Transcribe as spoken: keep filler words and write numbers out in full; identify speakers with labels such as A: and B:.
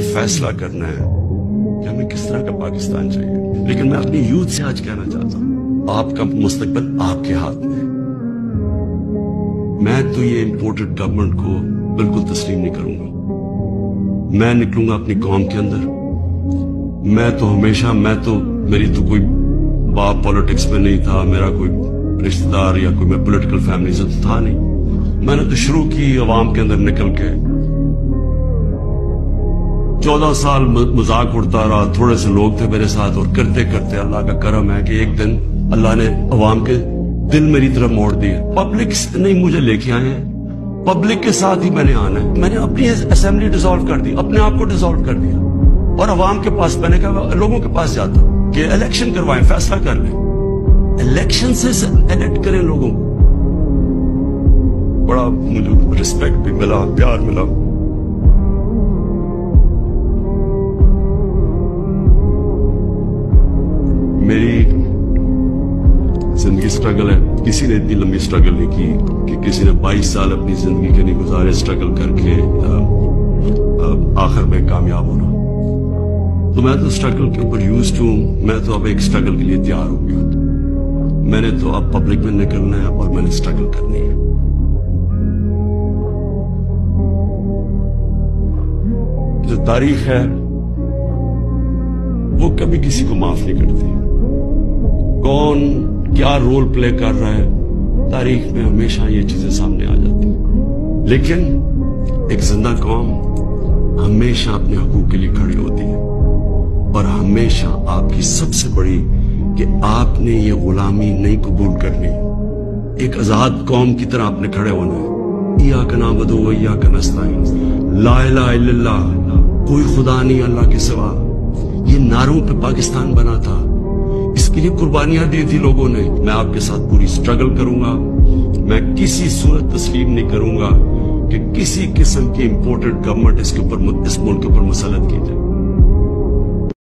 A: فیصلہ کرنا ہے کہ ہمیں کس طرح کا پاکستان چاہیے. لیکن میں اپنی یوتھ سے آج کہنا چاہتا ہوں، آپ کا مستقبل آپ کے ہاتھ میں ہے. میں تو یہ امپورٹڈ گورنمنٹ کو بالکل تسلیم نہیں کروں گا. میں نکلوں گا اپنی قوم کے اندر. میں تو ہمیشہ میں تو میری تو کوئی باپ پولیٹکس میں نہیں تھا، میرا کوئی رشتہ دار یا کوئی میں پولیٹیکل فیملی سے تھا نہیں. میں نے تو شروع کی عوام کے اندر نکل کے. چودہ سال مذاق اڑتا رہا، تھوڑے سے لوگ تھے میرے ساتھ، اور کرتے کرتے اللہ کا کرم ہے کہ ایک دن اللہ نے عوام کے دل میری طرف موڑ دیے. پبلک نے مجھے لے کے آئے ہیں، پبلک کے ساتھ ہی میں نے آنا ہے. میں نے اپنی اسمبلی ڈیزالو کر دی، اپنے آپ کو ڈیزالو کر دیا، اور عوام کے پاس میں نے کہا لوگوں کے پاس جاتا کہ الیکشن کروائیں، فیصلہ کر لیں، الیکشن سے الیکٹ کریں لوگوں کو. بڑا مجھے رسپیکٹ بھی ملا، پیار ملا. میری زندگی سٹرگل ہے. کسی نے اتنی لمبی سٹرگل نہیں کی کہ کسی نے بائیس سال اپنی زندگی کے نہیں گزارے سٹرگل کر کے آخر میں کامیاب ہونا. تو میں تو سٹرگل کے اوپر یوزڈ ہوں. میں تو اب ایک سٹرگل کے لیے تیار ہو گیا. میں نے تو اب پبلک میں نکلنا ہے اور میں نے سٹرگل کرنی ہے. جو تاریخ ہے وہ کبھی کسی کو معاف نہیں کرتی. کون کیا رول پلے کر رہا ہے، تاریخ میں ہمیشہ یہ چیزیں سامنے آ جاتی ہیں. لیکن ایک زندہ قوم ہمیشہ اپنے حقوق کے لیے کھڑی ہوتی ہے، اور ہمیشہ آپ کی سب سے بڑی کہ آپ نے یہ غلامی نہیں قبول کرنی. ایک آزاد قوم کی طرح آپ نے کھڑے ہونا ہے. ایاک نعبد و ایاک نستعین، لا الہ الا اللہ، کوئی خدا نہیں اللہ کے سوا. یہ نعروں پہ پاکستان بنا تھا، اس کے لیے قربانیاں دی تھی لوگوں نے. میں آپ کے ساتھ پوری سٹرگل کروں گا. میں کسی صورت تسلیم نہیں کروں گا کہ کسی قسم کی امپورٹڈ گورنمنٹ اس کے اوپر اس ملک کے اوپر مسلط کی جائے.